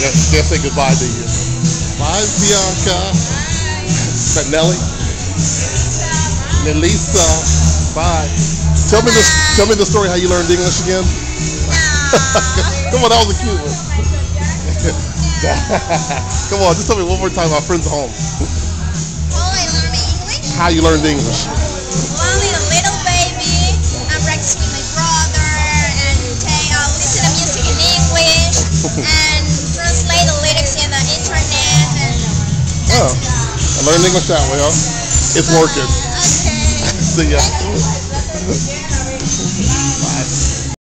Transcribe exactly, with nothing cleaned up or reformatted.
Can't say goodbye to you. Bye, Bianca. Is that Nelly? Nelisa. Bye. Tell me this. Tell me the story how you learned English again. Come on, that was a cute one. Come on, just tell me one more time. My friend's home. Oh, I learned English. How you learned English? Well, I'm a little baby. I'm practicing with my brother and take, uh, listen to music in English and translate the lyrics in the internet. And Oh, I learned English that way, huh? It's working. okay. See ya.